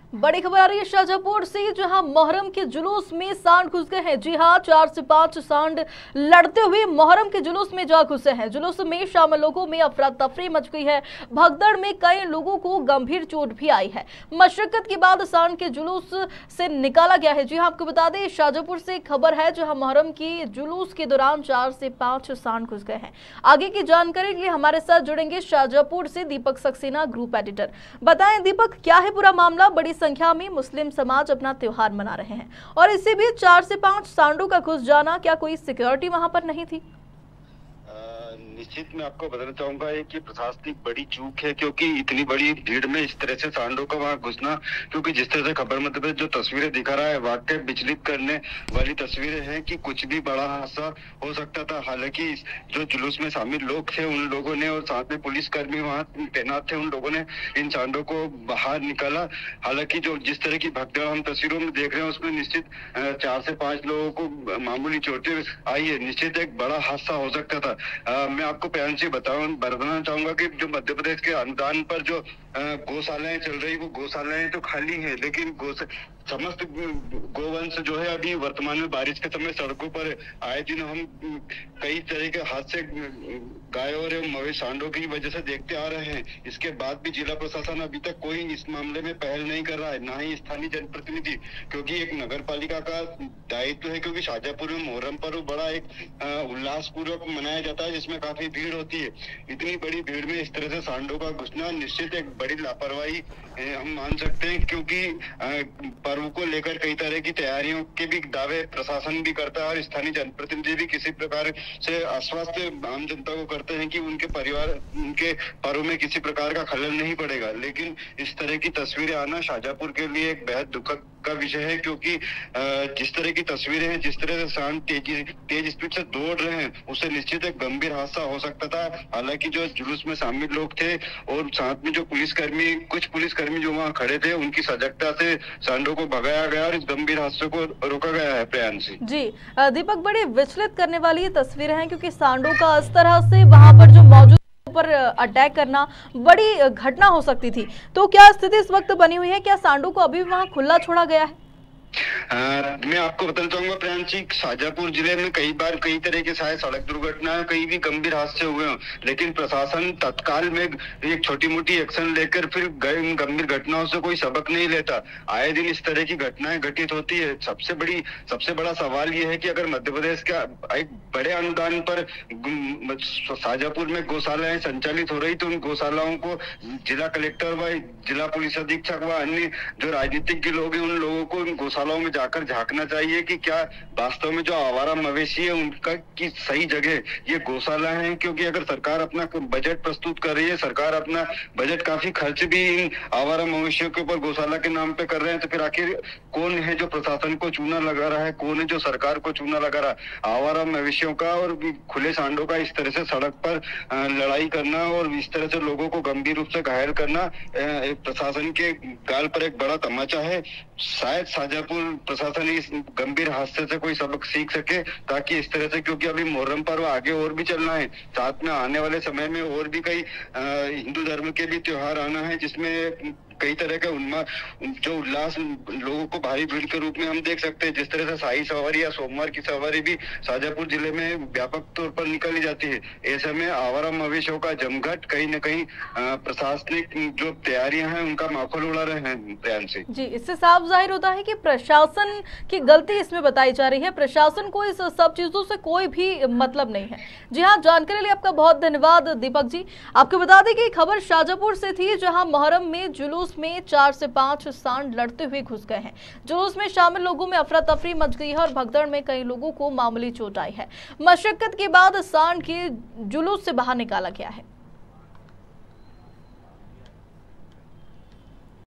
बड़ी खबर आ रही है शाहजहांपुर से, जहां मोहर्रम के जुलूस में सांड घुस गए हैं। जी हां, 4 से 5 सांड लड़ते हुए मोहर्रम के जुलूस में जा घुसे हैं। जुलूस में शामिल लोगों में अफरा तफरी मच गई है। भगदड़ में कई लोगों को गंभीर चोट भी आई है। मशक्कत के बाद सांड के जुलूस से निकाला गया है। जी हां, आपको बता दें शाहजहांपुर से खबर है, जहां मोहर्रम की जुलूस के दौरान 4 से 5 सांड घुस गए हैं। आगे की जानकारी के लिए हमारे साथ जुड़ेंगे शाहजहांपुर से दीपक सक्सेना, ग्रुप एडिटर। बताएं दीपक, क्या है पूरा मामला? बड़ी संख्या में मुस्लिम समाज अपना त्योहार मना रहे हैं और इसी बीच 4 से 5 सांडों का घुस जाना, क्या कोई सिक्योरिटी वहां पर नहीं थी? निश्चित मैं आपको बताना चाहूंगा कि प्रशासनिक बड़ी चूक है, क्योंकि इतनी बड़ी भीड़ में इस तरह से सांडों का वहां घुसना, क्योंकि जिस तरह से खबर मध्य प्रदेश जो तस्वीरें दिखा रहा है वाकई विचलित करने वाली तस्वीरें हैं कि कुछ भी बड़ा हादसा हो सकता था। हालांकि जो जुलूस में शामिल लोग थे उन लोगों ने और साथ में पुलिसकर्मी वहां तैनात थे, उन लोगों ने इन सांडों को बाहर निकाला। हालांकि जो जिस तरह की भगदड़ हम तस्वीरों में देख रहे हैं उसमें निश्चित 4 से 5 लोगों को मामूली चोटें आई है। निश्चित एक बड़ा हादसा हो सकता था। मैं आपको प्यार से बताना चाहूंगा कि जो मध्य प्रदेश के अनुदान पर जो गौशालाएं चल रही, वो गौशालाएं तो खाली हैं, लेकिन समस्त गोवंश जो है अभी वर्तमान में बारिश के समय सड़कों पर आए दिन हम कई तरह के हादसे गायों और मवेशी सांडों की वजह से देखते आ रहे हैं। इसके बाद भी जिला प्रशासन अभी तक कोई इस मामले में पहल नहीं कर रहा है, ना ही स्थानीय जनप्रतिनिधि, क्योंकि एक नगर पालिका का दायित्व है। क्योंकि शाहजहांपुर में मोहर्रम पर्व बड़ा एक उल्लास पूर्वक मनाया जाता है, जिसमें काफी भीड़ होती है। इतनी बड़ी भीड़ में इस तरह से सांडों का घुसना निश्चित एक बड़ी लापरवाही हम मान सकते हैं, क्योंकि पर्व को लेकर कई तरह की तैयारियों के भी दावे प्रशासन भी करता है और स्थानीय जनप्रतिनिधि भी किसी प्रकार से आश्वस्त आम जनता को करते हैं कि उनके परिवार उनके पर्व में किसी प्रकार का खलल नहीं पड़ेगा। लेकिन इस तरह की तस्वीरें आना शाहजहांपुर के लिए एक बेहद दुखद का विषय है, क्योंकि जिस तरह की तस्वीरें हैं, जिस तरह से सांड तेज स्पीड से दौड़ रहे हैं, उससे निश्चित एक गंभीर हादसा हो सकता था। हालांकि जो जुलूस में शामिल लोग थे और साथ में जो कुछ पुलिसकर्मी जो वहां खड़े थे, उनकी सजगता से सांडों को भगाया गया और इस गंभीर हादसे को रोका गया है। प्रियांशी जी दीपक, बड़ी विचलित करने वाली ये तस्वीरें हैं, क्योंकि सांडों का इस तरह से वहां पर जो मौजूद पर अटैक करना बड़ी घटना हो सकती थी। तो क्या स्थिति इस वक्त बनी हुई है? क्या सांडों को अभी वहां खुला छोड़ा गया है? मैं आपको बताना चाहूंगा प्रियांशी, शाहजहांपुर जिले में कई बार कई तरह के शायद सड़क दुर्घटनाएं, कई भी गंभीर हादसे हुए हों, लेकिन प्रशासन तत्काल में एक छोटी मोटी एक्शन लेकर फिर गंभीर घटनाओं से कोई सबक नहीं लेता। आए दिन इस तरह की घटनाएं घटित होती है। सबसे बड़ा सवाल ये है कि अगर मध्य प्रदेश का एक बड़े अनुदान पर शाहजहांपुर में गौशालाएं संचालित हो रही, तो उन गौशालाओं को जिला कलेक्टर व जिला पुलिस अधीक्षक व अन्य जो राजनीतिक लोग हैं, उन लोगों को उन गौशालाओं में जाकर झांकना चाहिए कि क्या वास्तव में जो आवारा मवेशी है उनका की सही जगह ये गौशाला है। क्योंकि अगर सरकार अपना बजट प्रस्तुत कर रही है, सरकार अपना बजट काफी खर्च भी इन आवारा मवेशियों के ऊपर गौशाला के नाम पे कर रहे हैं, तो फिर आखिर कौन है जो प्रशासन को चूना लगा रहा है, कौन है जो सरकार को चूना लगा रहा है? आवारा मवेशियों का और खुले सांडों का इस तरह से सड़क पर लड़ाई करना और इस तरह से लोगों को गंभीर रूप से घायल करना प्रशासन के गाल पर एक बड़ा तमाचा है। शायद शाहजहांपुर प्रशासन इस गंभीर हादसे से कोई सबक सीख सके, ताकि इस तरह से, क्योंकि अभी मुहर्रम पर्व आगे और भी चलना है, साथ में आने वाले समय में और भी कई हिंदू धर्म के भी त्योहार आना है, जिसमें कई तरह का जो उल्लास लोगों को भारी भीड़ के रूप में हम देख सकते हैं। जिस तरह से शाही सवारी या सोमवार की सवारी भी शाहजहांपुर जिले में व्यापक तौर पर निकाली जाती है। ऐसे में आवारा मवेशियों का जमघट कहीं न कहीं प्रशासनिक जो तैयारियां हैं उनका माखौल उड़ा रहे हैं। प्रियांशी जी, इससे साफ जाहिर होता है कि प्रशासन की गलती इसमें बताई जा रही है। प्रशासन को इस सब चीजों से कोई भी मतलब नहीं है। जी हाँ, जानकारी लिए आपका बहुत धन्यवाद दीपक जी। आपको बता दें कि खबर शाहजहांपुर से थी, जहां मोहर्रम में जुलूस में 4 से 5 सांड लड़ते हुए घुस गए हैं। जुलूस में शामिल लोगों में अफरा तफरी मच गई है और भगदड़ में कई लोगों को मामूली चोट आई है। मशक्कत के बाद सांड के जुलूस से बाहर निकाला गया है।